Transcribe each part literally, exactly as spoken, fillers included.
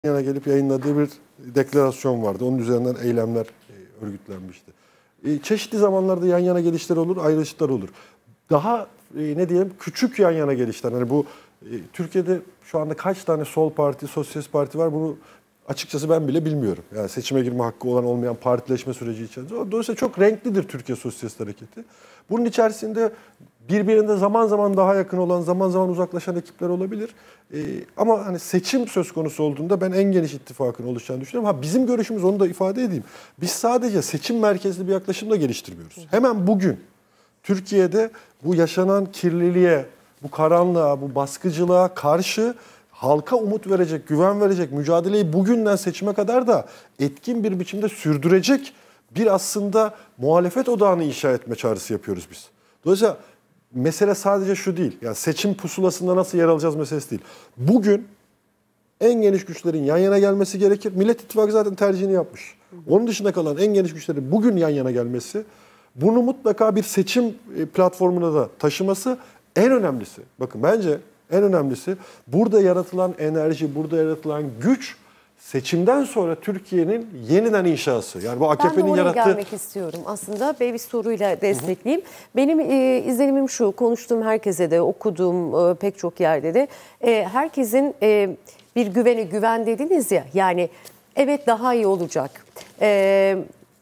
yana gelip yayınladığı bir deklarasyon vardı. Onun üzerinden eylemler örgütlenmişti. Çeşitli zamanlarda yan yana gelişler olur, ayrışlar olur. Daha ne diyelim küçük yan yana gelişler. Hani bu Türkiye'de şu anda kaç tane sol parti, sosyalist parti var bunu açıkçası ben bile bilmiyorum. Yani seçime girme hakkı olan olmayan partileşme süreci içerisinde. Dolayısıyla çok renklidir Türkiye Sosyalist Hareketi. Bunun içerisinde birbirinde zaman zaman daha yakın olan, zaman zaman uzaklaşan ekipler olabilir. Ee, ama hani seçim söz konusu olduğunda ben en geniş ittifakın oluşacağını düşünüyorum. Ha bizim görüşümüz, onu da ifade edeyim. Biz sadece seçim merkezli bir yaklaşımla geliştirmiyoruz. Hemen bugün Türkiye'de bu yaşanan kirliliğe, bu karanlığa, bu baskıcılığa karşı halka umut verecek, güven verecek, mücadeleyi bugünden seçime kadar da etkin bir biçimde sürdürecek bir aslında muhalefet odağını inşa etme çağrısı yapıyoruz biz. Dolayısıyla mesele sadece şu değil. Yani seçim pusulasında nasıl yer alacağız meselesi değil. Bugün en geniş güçlerin yan yana gelmesi gerekir. Millet İttifakı zaten tercihini yapmış. Onun dışında kalan en geniş güçlerin bugün yan yana gelmesi, bunu mutlaka bir seçim platformuna da taşıması en önemlisi. Bakın bence en önemlisi burada yaratılan enerji, burada yaratılan güç seçimden sonra Türkiye'nin yeniden inşası. Yani bu A K P'nin yarattığı... Ben de oraya gelmek istiyorum aslında. Bir soruyla destekleyeyim. Hı hı. Benim e, izlenimim şu, konuştuğum herkese de, okuduğum e, pek çok yerde de e, herkesin e, bir güveni, güven dediniz ya, yani evet daha iyi olacak. E,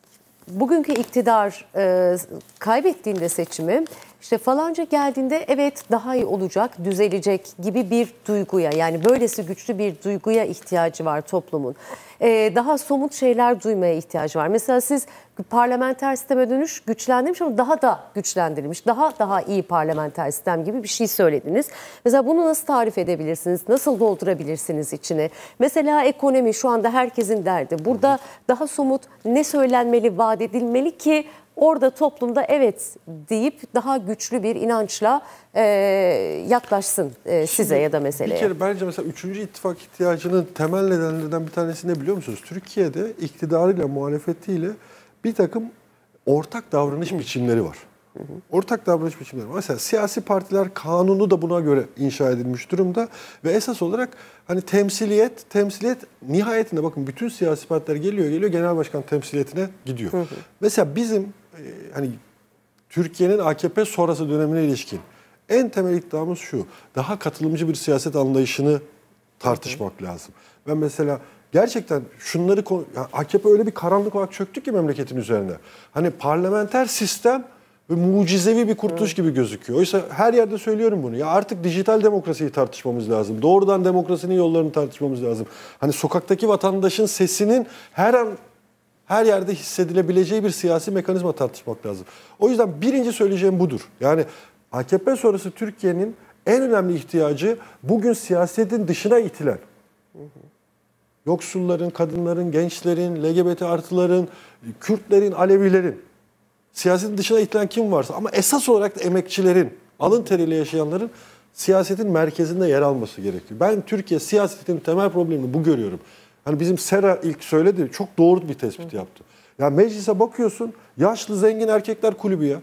bugünkü iktidar e, kaybettiğinde seçimi, İşte falanca geldiğinde evet daha iyi olacak, düzelecek gibi bir duyguya, yani böylesi güçlü bir duyguya ihtiyacı var toplumun. Ee, daha somut şeyler duymaya ihtiyacı var. Mesela siz parlamenter sisteme dönüş güçlendirilmiş ama daha da güçlendirilmiş, daha daha iyi parlamenter sistem gibi bir şey söylediniz. Mesela bunu nasıl tarif edebilirsiniz, nasıl doldurabilirsiniz içine? Mesela ekonomi şu anda herkesin derdi. Burada daha somut ne söylenmeli, vaat edilmeli ki orada toplumda evet deyip daha güçlü bir inançla e, yaklaşsın e, size ya da meseleye. Bir kere bence mesela üçüncü ittifak ihtiyacının temel nedenlerinden bir tanesi ne biliyor musunuz? Türkiye'de iktidarıyla, muhalefetiyle bir takım ortak davranış biçimleri var. Hı hı. Ortak davranış biçimleri var. Mesela siyasi partiler kanunu da buna göre inşa edilmiş durumda ve esas olarak hani temsiliyet, temsiliyet nihayetinde bakın bütün siyasi partiler geliyor geliyor genel başkan temsiliyetine gidiyor. Hı hı. Mesela bizim e, hani Türkiye'nin A K P sonrası dönemine ilişkin en temel iddiamız şu: daha katılımcı bir siyaset anlayışını tartışmak hı hı. lazım. Ben mesela gerçekten şunları, A K P öyle bir karanlık olarak çöktü ki memleketin üzerine. Hani parlamenter sistem ve mucizevi bir kurtuluş gibi gözüküyor. Oysa her yerde söylüyorum bunu. Ya artık dijital demokrasiyi tartışmamız lazım. Doğrudan demokrasinin yollarını tartışmamız lazım. Hani sokaktaki vatandaşın sesinin her an her yerde hissedilebileceği bir siyasi mekanizma tartışmak lazım. O yüzden birinci söyleyeceğim budur. Yani A K P sonrası Türkiye'nin en önemli ihtiyacı bugün siyasetin dışına itilen, hı hı. yoksulların, kadınların, gençlerin, L G B T artıların, Kürtlerin, Alevilerin, siyasetin dışına itilen kim varsa ama esas olarak da emekçilerin, alın teriyle yaşayanların siyasetin merkezinde yer alması gerekiyor. Ben Türkiye siyasetinin temel problemini bu görüyorum. Hani bizim Sera ilk söyledi, çok doğru bir tespit yaptı. Ya meclise bakıyorsun, yaşlı zengin erkekler kulübü ya.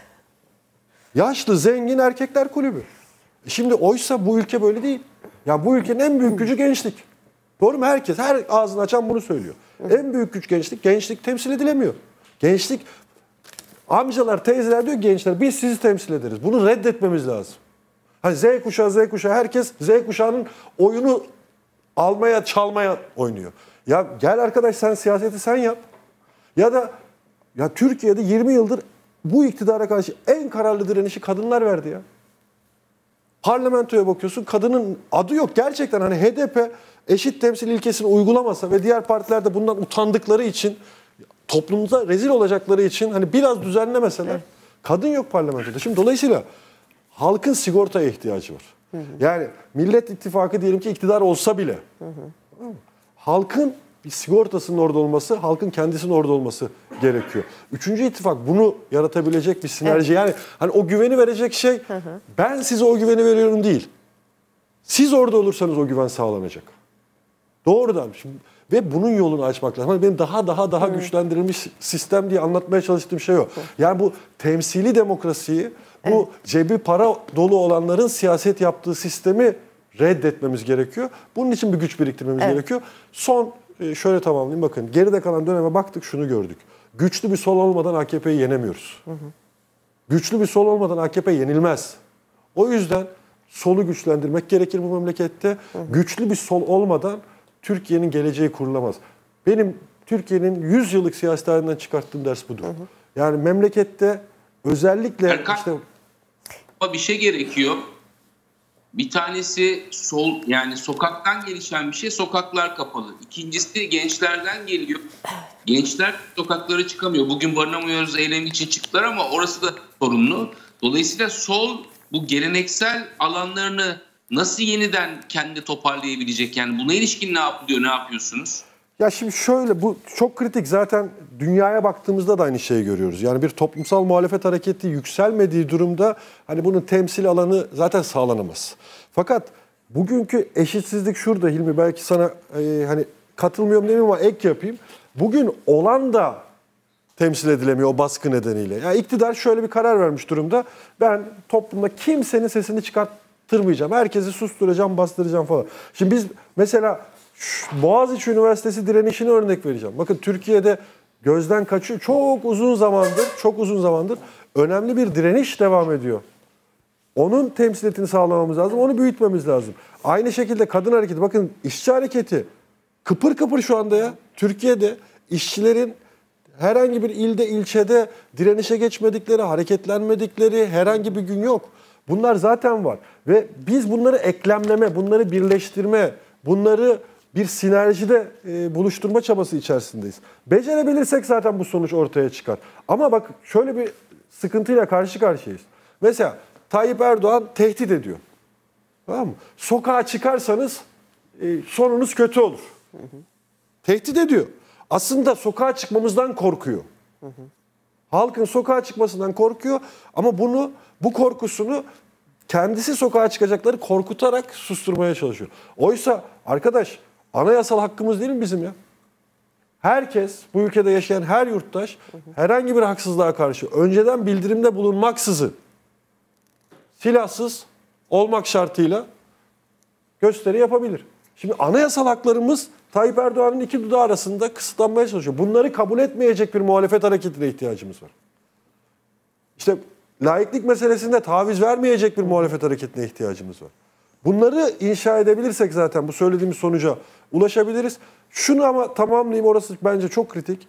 Yaşlı zengin erkekler kulübü. Şimdi oysa bu ülke böyle değil. Ya bu ülkenin en büyük gücü gençlik. Doğru mu? Herkes, her ağzını açan bunu söylüyor. En büyük güç gençlik. Gençlik temsil edilemiyor. Gençlik, amcalar, teyzeler diyor gençler, biz sizi temsil ederiz. Bunu reddetmemiz lazım. Hani Z kuşağı, Z kuşağı, herkes Z kuşağının oyunu almaya, çalmaya oynuyor. Ya gel arkadaş, sen siyaseti sen yap. Ya da ya Türkiye'de yirmi yıldır bu iktidara karşı en kararlı direnişi kadınlar verdi ya. Parlamentoya bakıyorsun, kadının adı yok. Gerçekten hani H D P eşit temsil ilkesini uygulamasa ve diğer partiler de bundan utandıkları için, toplumda rezil olacakları için hani biraz düzenlemeseler, evet. kadın yok parlamentoda. Şimdi dolayısıyla halkın sigortaya ihtiyacı var. Hı hı. Yani Millet İttifakı diyelim ki iktidar olsa bile, hı hı. halkın bir sigortasının orada olması, halkın kendisinin orada olması gerekiyor. Üçüncü ittifak bunu yaratabilecek bir sinerji. Evet. Yani hani o güveni verecek şey, hı hı. ben size o güveni veriyorum değil. Siz orada olursanız o güven sağlanacak. Doğrudan. Şimdi, ve bunun yolunu açmak lazım. Hani benim daha daha daha hmm. güçlendirilmiş sistem diye anlatmaya çalıştığım şey o. Yani bu temsili demokrasiyi, bu evet. cebi para dolu olanların siyaset yaptığı sistemi reddetmemiz gerekiyor. Bunun için bir güç biriktirmemiz Evet. gerekiyor. Son e, şöyle tamamlayayım, bakın geride kalan döneme baktık, şunu gördük. Güçlü bir sol olmadan A K P'yi yenemiyoruz. Hı hı. Güçlü bir sol olmadan A K P yenilmez. O yüzden solu güçlendirmek gerekir bu memlekette. Hı hı. Güçlü bir sol olmadan Türkiye'nin geleceği kurulamaz. Benim Türkiye'nin yüz yıllık siyasi tarihinden çıkarttığım ders budur. Hı hı. Yani memlekette özellikle Erkan, işte bir şey gerekiyor. Bir tanesi sol, yani sokaktan gelişen bir şey, sokaklar kapalı. İkincisi gençlerden geliyor. Gençler sokaklara çıkamıyor. Bugün barınamıyoruz eylemi için çıktılar ama orası da sorunlu. Dolayısıyla sol bu geleneksel alanlarını nasıl yeniden kendi toparlayabilecek? Yani buna ilişkin ne yapılıyor, ne yapıyorsunuz? ya şimdi şöyle, bu çok kritik, zaten dünyaya baktığımızda da aynı şeyi görüyoruz. Yani bir toplumsal muhalefet hareketi yükselmediği durumda hani bunun temsil alanı zaten sağlanamaz. Fakat bugünkü eşitsizlik şurada Hilmi, belki sana e, hani katılmıyorum demeyeyim ama ek yapayım. Bugün olan da temsil edilemiyor o baskı nedeniyle. Yani iktidar şöyle bir karar vermiş durumda. Ben toplumda kimsenin sesini çıkarttırmayacağım. Herkesi susturacağım, bastıracağım falan. Şimdi biz mesela Boğaziçi Üniversitesi direnişine örnek vereceğim. Bakın Türkiye'de gözden kaçıyor. Çok uzun zamandır, çok uzun zamandır önemli bir direniş devam ediyor. Onun temsiliyetini sağlamamız lazım, onu büyütmemiz lazım. Aynı şekilde kadın hareketi, bakın işçi hareketi kıpır kıpır şu anda ya. Türkiye'de işçilerin herhangi bir ilde, ilçede direnişe geçmedikleri, hareketlenmedikleri herhangi bir gün yok. Bunlar zaten var. Ve biz bunları eklemleme, bunları birleştirme, bunları bir sinerjide e, buluşturma çabası içerisindeyiz. Becerebilirsek zaten bu sonuç ortaya çıkar. Ama bak şöyle bir sıkıntıyla karşı karşıyayız. Mesela Tayyip Erdoğan tehdit ediyor. Tamam mı? Sokağa çıkarsanız e, sonunuz kötü olur. Hı hı. Tehdit ediyor. Aslında sokağa çıkmamızdan korkuyor. Hı hı. Halkın sokağa çıkmasından korkuyor ama bunu, bu korkusunu kendisi sokağa çıkacakları korkutarak susturmaya çalışıyor. Oysa arkadaş, anayasal hakkımız değil mi bizim ya? Herkes, bu ülkede yaşayan her yurttaş herhangi bir haksızlığa karşı önceden bildirimde bulunmaksızın silahsız olmak şartıyla gösteri yapabilir. Şimdi anayasal haklarımız Tayyip Erdoğan'ın iki dudağı arasında kısıtlanmaya çalışıyor. Bunları kabul etmeyecek bir muhalefet hareketine ihtiyacımız var. İşte laiklik meselesinde taviz vermeyecek bir muhalefet hareketine ihtiyacımız var. Bunları inşa edebilirsek zaten bu söylediğimiz sonuca ulaşabiliriz. Şunu ama tamamlayayım, orası bence çok kritik.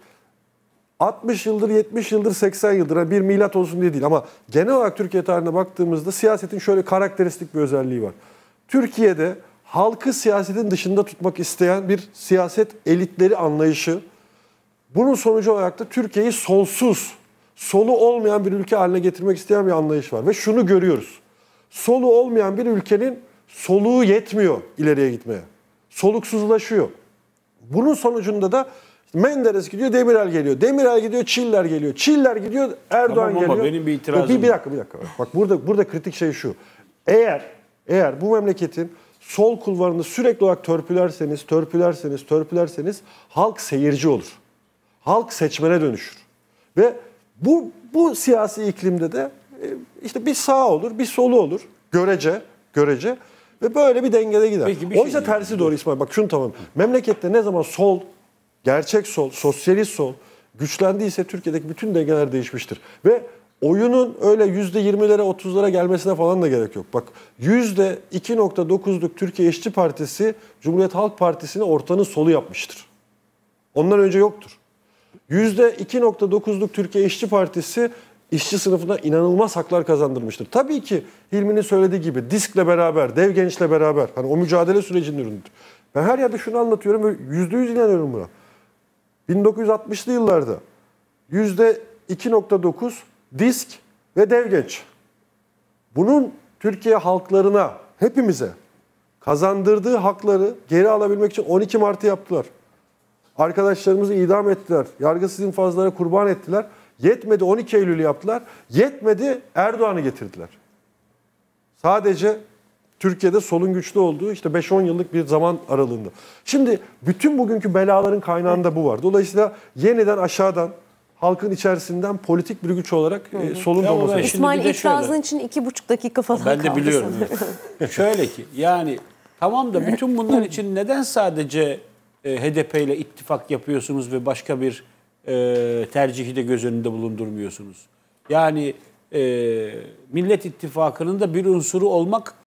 altmış yıldır, yetmiş yıldır, seksen yıldır, yani bir milat olsun diye değil ama genel olarak Türkiye tarihine baktığımızda siyasetin şöyle karakteristik bir özelliği var. Türkiye'de halkı siyasetin dışında tutmak isteyen bir siyaset elitleri anlayışı, bunun sonucu olarak da Türkiye'yi solsuz, solu olmayan bir ülke haline getirmek isteyen bir anlayış var. Ve şunu görüyoruz. Solu olmayan bir ülkenin soluğu yetmiyor ileriye gitmeye. Soluksuzlaşıyor. Bunun sonucunda da Menderes gidiyor, Demirel geliyor. Demirel gidiyor, Çiller geliyor. Çiller gidiyor, Erdoğan tamam, geliyor. Ama benim bir itirazım bir, bir dakika, bir dakika. Bak burada burada kritik şey şu. Eğer eğer bu memleketin sol kulvarını sürekli olarak törpülerseniz, törpülerseniz, törpülerseniz halk seyirci olur. Halk seçmene dönüşür. Ve bu bu siyasi iklimde de işte bir sağ olur, bir solu olur. Görece, görece. Ve böyle bir dengede gider. Peki, bir Oysa şey tersi diyeyim. doğru İsmail. Bak şunu tamam. Memlekette ne zaman sol, gerçek sol, sosyalist sol güçlendiyse Türkiye'deki bütün dengeler değişmiştir. Ve oyunun öyle yüzde yirmilere, otuzlara gelmesine falan da gerek yok. Bak yüzde iki nokta dokuzluk Türkiye İşçi Partisi, Cumhuriyet Halk Partisi'ni ortanın solu yapmıştır. Ondan önce yoktur. yüzde iki nokta dokuzluk Türkiye İşçi Partisi işçi sınıfına inanılmaz haklar kazandırmıştır. Tabii ki Hilmi'nin söylediği gibi DİSK'le beraber, Dev Genç'le beraber, hani o mücadele sürecinin ürünüdür. Ben her yerde şunu anlatıyorum ve yüzde yüz inanıyorum buna. bin dokuz yüz altmışlı yıllarda yüzde iki nokta dokuz DİSK ve Dev Genç. Bunun Türkiye halklarına, hepimize kazandırdığı hakları geri alabilmek için on iki Mart'ı yaptılar. Arkadaşlarımızı idam ettiler. Yargısız infazlara kurban ettiler. Yetmedi, on iki Eylül'ü yaptılar. Yetmedi, Erdoğan'ı getirdiler. Sadece Türkiye'de solun güçlü olduğu işte beş on yıllık bir zaman aralığında. Şimdi bütün bugünkü belaların kaynağında bu var. Dolayısıyla yeniden aşağıdan, halkın içerisinden politik bir güç olarak e, solun doğması. Şimdi İsmail bir de itirazın şöyle. için iki buçuk dakika falan Ben de kaldı biliyorum. sanırım. Şöyle ki yani Tamam da bütün bunlar için neden sadece e, H D P ile ittifak yapıyorsunuz ve başka bir e, tercihi de göz önünde bulundurmuyorsunuz? Yani e, Millet İttifakı'nın da bir unsuru olmak